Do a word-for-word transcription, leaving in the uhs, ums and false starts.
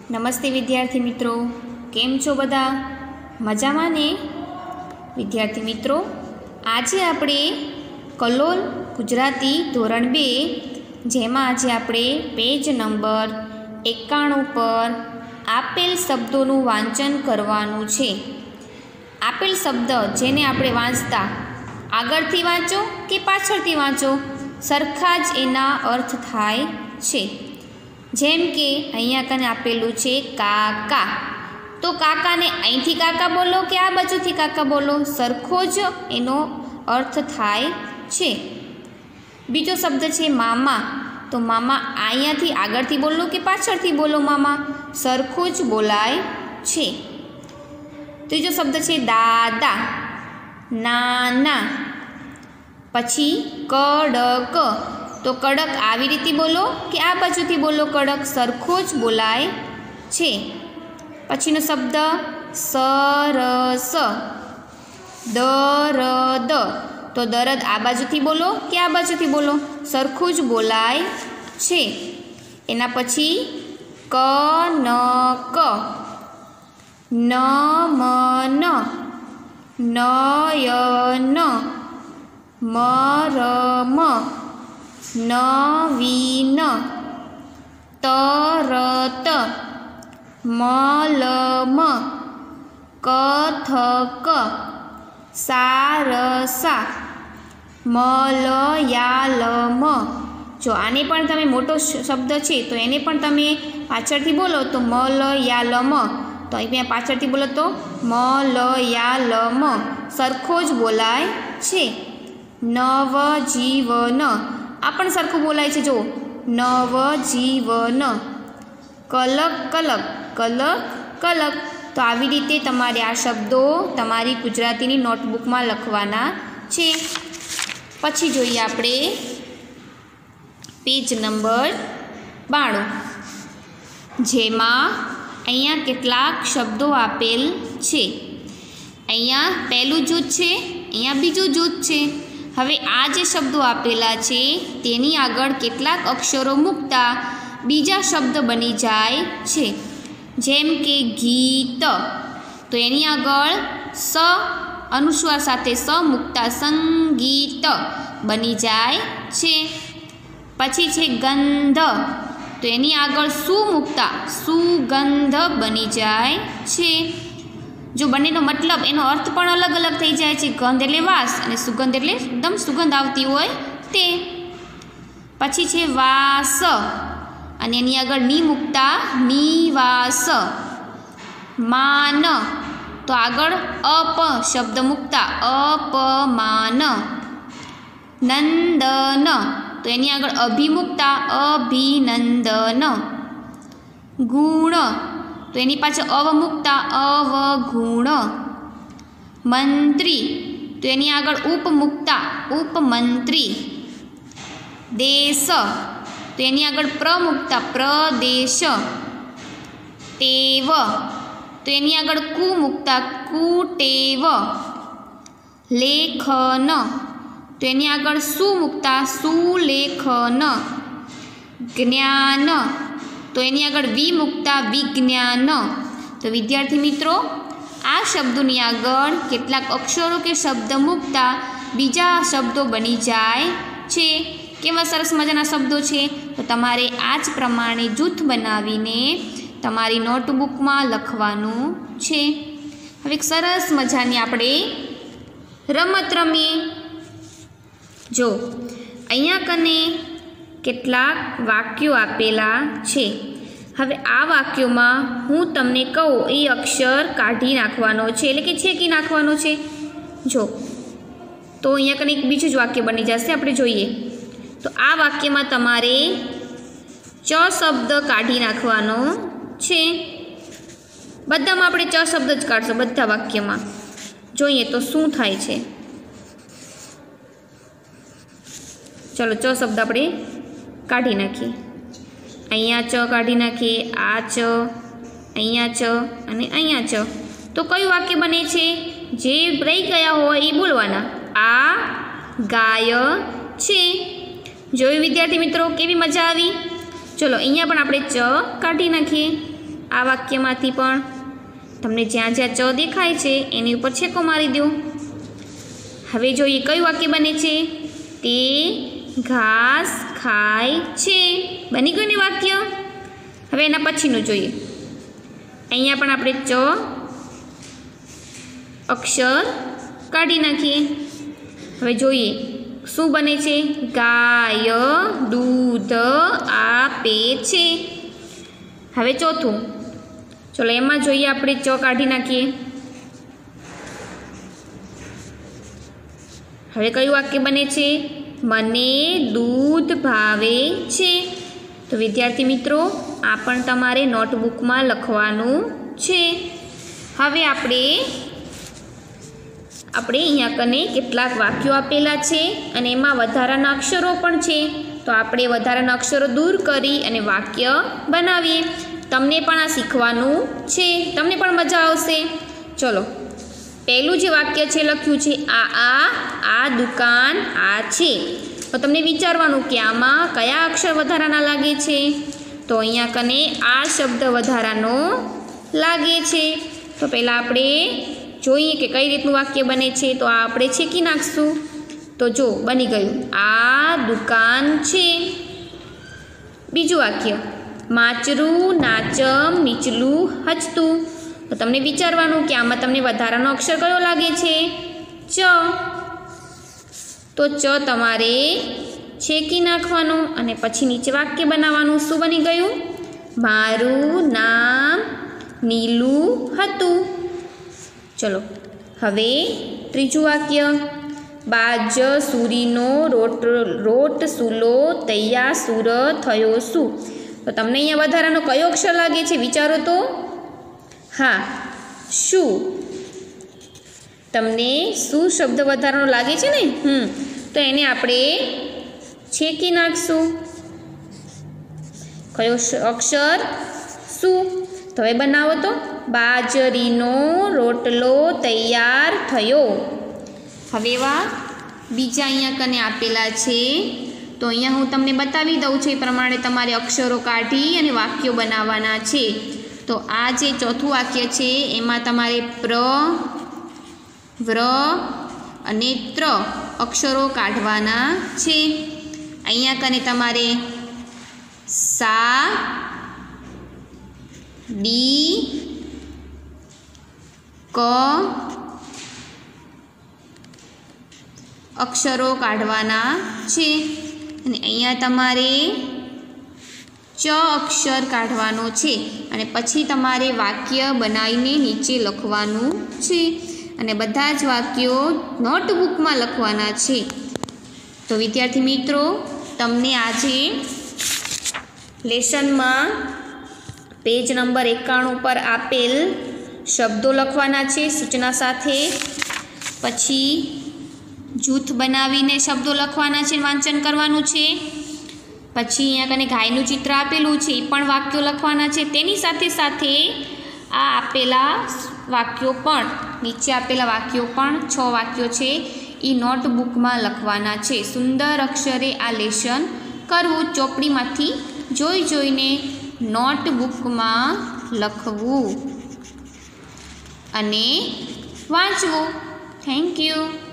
નમસ્તે વિદ્યાર્થી મિત્રો, કેમ છો બધા? મજામાં ને? વિદ્યાર્થી મિત્રો, આજે આપણે કલોલ ગુજરાતી ધોરણ બે, જેમાં આજે આપણે પેજ નંબર એકાણું પર આપેલ શબ્દોનું વાંચન કરવાનું છે. આપેલ શબ્દ જેને આપણે વાંચતા આગળથી વાંચો કે પાછળથી વાંચો, સરખા જ એના અર્થ થાય છે. જેમ કે અહીંયા કને આપેલું છે કાકા, તો કાકાને અહીંથી કાકા બોલો કે આ બાજુથી કાકા બોલો, સરખો જ એનો અર્થ થાય છે. બીજો શબ્દ છે મામા, તો મામા અહીંયાથી આગળથી બોલો કે પાછળથી બોલો, મામા સરખું જ બોલાય છે. ત્રીજો શબ્દ છે દાદા, નાના. પછી કડક, તો કડક આવી રીતે બોલો કે આ બાજુથી બોલો, કડક સરખો જ બોલાય છે. પછીનો શબ્દ સરસ, દરદ, તો દરદ આ બાજુથી બોલો કે આ બાજુથી બોલો, સરખું જ બોલાય છે. એના પછી કનક, નમન, નયન, મરમ, નવીન, તરત, મલમ, કથક, સારસા, મલયાલમ. જો આને પણ તમે મોટો શબ્દ છે તો એને પણ તમે પાછળથી બોલો તો મલયાલમ, તો અહીંયા પાછળથી બોલો તો મલયાલમ, સરખો જ બોલાય છે. નવજીવન, આ પણ સરખું બોલાય છે, જો નવજીવન. કલક કલક, કલક કલક. તો આવી રીતે તમારે આ શબ્દો તમારી ગુજરાતીની નોટબુકમાં લખવાના છે. પછી જોઈએ આપણે પેજ નંબર બાણું, જેમાં અહીંયા કેટલાક શબ્દો આપેલ છે. અહીંયા પહેલું જૂથ છે, અહીંયા બીજું જૂથ છે. હવે આ જે શબ્દો આપેલા છે તેની આગળ કેટલાક અક્ષરો મૂકતા બીજા શબ્દ બની જાય છે. જેમ કે ગીત, તો એની આગળ સ અનુસ્વાર સાથે સ મૂકતા સંગીત બની જાય છે. પછી છે ગંધ, તો એની આગળ શું મૂકતા સુગંધ બની જાય છે. જો બંનેનો મતલબ એનો અર્થ પણ અલગ અલગ થઈ જાય છે. ગંધ એટલે વાસ અને સુગંધ એટલે એકદમ સુગંધ આવતી હોય તે. પછી છે વાસ, અને એની આગળ ની મૂકતા નિવાસ. માન, તો આગળ અપ શબ્દ મૂકતા અપમાન. નંદન, તો એની આગળ અભિ મૂકતા અભિનંદન. ગુણ, તો એની પાછળ અવ મૂકતા અવગુણ. મંત્રી, તો એની આગળ ઉપ મૂકતા ઉપમંત્રી. દેશ, તો એની આગળ પ્ર મૂકતા પ્રદેશ. ટેવ, તો એની આગળ કુ મૂકતા કુટેવ. લેખન, તો એની આગળ શું મૂકતા સુલેખન. જ્ઞાન, તો એની આગળ વી મૂકતા વિજ્ઞાન. તો વિદ્યાર્થી મિત્રો, આ શબ્દોની આગળ કેટલાક અક્ષરો કે શબ્દ મૂકતા બીજા શબ્દો બની જાય છે. કેવા સરસ મજાના શબ્દો છે. તો તમારે આ જ પ્રમાણે જૂથ બનાવીને તમારી નોટબુકમાં લખવાનું છે. હવે એક સરસ મજાની આપણે રમત રમીએ. જો અહીંયા કને કેટલાક વાક્યો આપેલા છે. હવે આ વાક્યોમાં હું તમને કહું એ અક્ષર કાઢી નાખવાનો છે, એટલે કે છેકી નાખવાનો છે. જો તો અહીંયા કને એક બીજું જ વાક્ય બની જશે, આપણે જોઈએ. તો આ વાક્યમાં તમારે ચ શબ્દ કાઢી નાખવાનો છે. બધામાં આપણે ચ શબ્દ જ કાઢશો, બધા વાક્યમાં. જોઈએ તો શું થાય છે. ચલો ચ શબ્દ આપણે કાઢી નાખીએ. અહીંયા ચ કાઢી નાખીએ, આ ચ, અહીંયા ચ અને અહીંયા ચ. તો કયું વાક્ય બને છે? જે રહી ગયા હોય એ બોલવાના. આ ગાય છે. જોયું વિદ્યાર્થી મિત્રો, કેવી મજા આવી? ચલો અહીંયા પણ આપણે ચ કાઢી નાખીએ. આ વાક્યમાંથી પણ તમને જ્યાં જ્યાં ચ દેખાય છે એની ઉપર છેકો મારી દો. હવે જોઈએ કયું વાક્ય બને છે. તે ઘાસ ખાય છે. બની ગયું ને વાક્ય. હવે એના પછીનું જોઈએ. અહીંયા પણ આપણે ચ અક્ષર કાઢી નાખીએ. હવે જોઈએ શું બને છે. ગાય દૂધ આપે છે. હવે ચોથું ચલો એમાં જોઈએ આપણે ચ કાઢી નાખીએ. હવે કયું વાક્ય બને છે. મને દૂધ ભાવે છે. તો વિદ્યાર્થી મિત્રો આ પણ તમારે નોટબુકમાં લખવાનું છે. હવે આપણે આપણે અહીંયા કને કેટલાક વાક્યો આપેલા છે અને એમાં વધારાના અક્ષરો પણ છે. તો આપણે વધારાના અક્ષરો દૂર કરી અને વાક્ય બનાવીએ. તમને પણ આ શીખવાનું છે. તમને પણ મજા આવશે. ચલો પહેલું જે વાક્ય છે લખ્યું છે આ આ આ દુકાન આ છે. તો તમને વિચારવાનું કે આમાં કયા અક્ષર વધારાના લાગે છે. તો અહીંયા કને આ શબ્દ વધારાનો લાગે છે. તો પહેલાં આપણે જોઈએ કે કઈ રીતનું વાક્ય બને છે. તો આ આપણે છેકી નાખશું. તો જો બની ગયું આ દુકાન છે. બીજું વાક્ય માચરું નાચમ નીચલું હચતું. તો તમને વિચારવાનું કે આમાં તમને વધારાનો અક્ષર કયો લાગે છે. ચ. તો ચ તમારે છેકી નાખવાનો અને પછી નીચે વાક્ય બનાવવાનું. શું બની ગયું. મારું નામ નીલું હતું. ચલો હવે ત્રીજું વાક્ય બાજ સુરીનો રોટ રોટ સૂલો તૈયાર સુર થયો શું. તો તમને અહીંયા વધારાનો કયો અક્ષર લાગે છે વિચારો તો. હા શું. તમને શું શબ્દ વધારાનો લાગે છે ને. હમ તો એને આપણે છેકી નાખશું. કયો અક્ષર શું. તો હવે બનાવો તો બાજરીનો રોટલો તૈયાર થયો. હવે એવા બીજા અહીંયા કને આપેલા છે. તો અહીંયા હું તમને બતાવી દઉં છું એ પ્રમાણે તમારે અક્ષરો કાઢી અને વાક્યો બનાવવાના છે. તો આ જે ચોથું વાક્ય છે એમાં તમારે પ્ર વ્ર અને ત્ર અક્ષરો કાઢવાના છે. અહીંયા કને તમારે સા ડી ક અક્ષરો કાઢવાના છે. અને અહીંયા તમારે ચ અક્ષર કાઢવાનો છે અને પછી તમારે વાક્ય બનાવીને નીચે લખવાનું છે. અને બધા જ વાક્યો નોટબુકમાં લખવાના છે. તો વિદ્યાર્થી મિત્રો તમને આજે લેસનમાં પેજ નંબર એકાણું પર આપેલ શબ્દો લખવાના છે સૂચના સાથે. પછી જૂથ બનાવીને શબ્દો લખવાના છે, વાંચન કરવાનું છે. પછી અહીંયા કને ગાયનું ચિત્ર આપેલું છે એ પણ વાક્યો લખવાના છે. તેની સાથે સાથે આ આપેલા વાક્યો પણ નીચે આપેલા વાક્યો પણ છ વાક્યો છે એ નોટબુકમાં લખવાના છે. સુંદર અક્ષરે આ લેશન કરવું. ચોપડીમાંથી જોઈ જોઈને નોટબુકમાં લખવું અને વાંચવું. Thank you.